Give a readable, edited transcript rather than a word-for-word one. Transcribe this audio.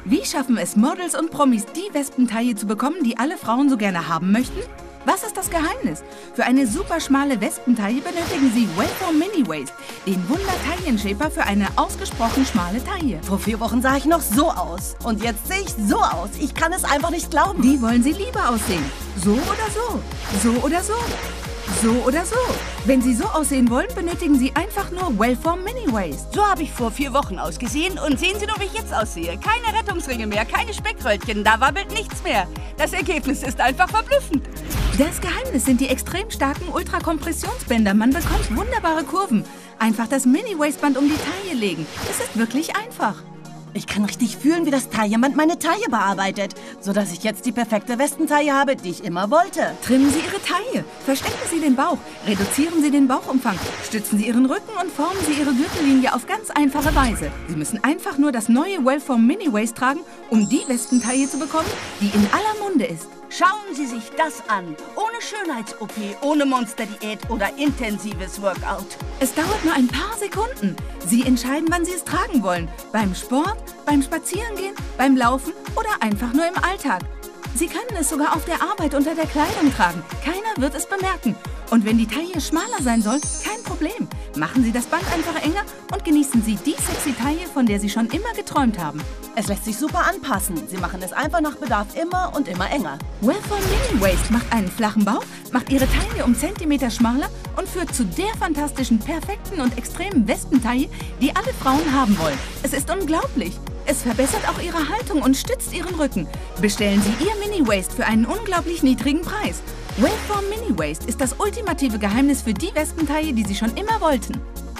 Wie schaffen es Models und Promis, die Wespentaille zu bekommen, die alle Frauen so gerne haben möchten? Was ist das Geheimnis? Für eine super schmale Wespentaille benötigen Sie Wellform Mini Waist, den Wunder-Taillenshaper für eine ausgesprochen schmale Taille. Vor 4 Wochen sah ich noch so aus. Und jetzt sehe ich so aus. Ich kann es einfach nicht glauben. Wie wollen Sie lieber aussehen? So oder so? So oder so? So oder so? Wenn Sie so aussehen wollen, benötigen Sie einfach nur Wellform Mini Waist. So habe ich vor 4 Wochen ausgesehen und sehen Sie nur, wie ich jetzt aussehe. Keine Rettungsringe mehr, keine Speckröllchen, da wabbelt nichts mehr. Das Ergebnis ist einfach verblüffend. Das Geheimnis sind die extrem starken Ultrakompressionsbänder. Man bekommt wunderbare Kurven. Einfach das Mini-Waistband um die Taille legen. Es ist wirklich einfach. Ich kann richtig fühlen, wie das Tailleband meine Taille bearbeitet, sodass ich jetzt die perfekte Westentaille habe, die ich immer wollte. Trimmen Sie Ihre Taille, verstecken Sie den Bauch, reduzieren Sie den Bauchumfang, stützen Sie Ihren Rücken und formen Sie Ihre Gürtellinie auf ganz einfache Weise. Sie müssen einfach nur das neue Wellform Mini Waist tragen, um die Westentaille zu bekommen, die in aller Munde ist. Schauen Sie sich das an. Ohne Schönheits-OP, ohne Monsterdiät oder intensives Workout. Es dauert nur ein paar Sekunden. Sie entscheiden, wann Sie es tragen wollen. Beim Sport, beim Spazierengehen, beim Laufen oder einfach nur im Alltag. Sie können es sogar auf der Arbeit unter der Kleidung tragen. Keiner wird es bemerken. Und wenn die Taille schmaler sein soll, kein Problem. Machen Sie das Band einfach enger und genießen Sie die sexy Taille, von der Sie schon immer geträumt haben. Es lässt sich super anpassen. Sie machen es einfach nach Bedarf immer und immer enger. Wellform Mini Waist macht einen flachen Bauch, macht Ihre Taille um Zentimeter schmaler und führt zu der fantastischen, perfekten und extremen Wespentaille, die alle Frauen haben wollen. Es ist unglaublich. Es verbessert auch Ihre Haltung und stützt Ihren Rücken. Bestellen Sie Ihr Mini Waist für einen unglaublich niedrigen Preis. Wellform Mini Waist ist das ultimative Geheimnis für die Wespentaille, die Sie schon immer wollten.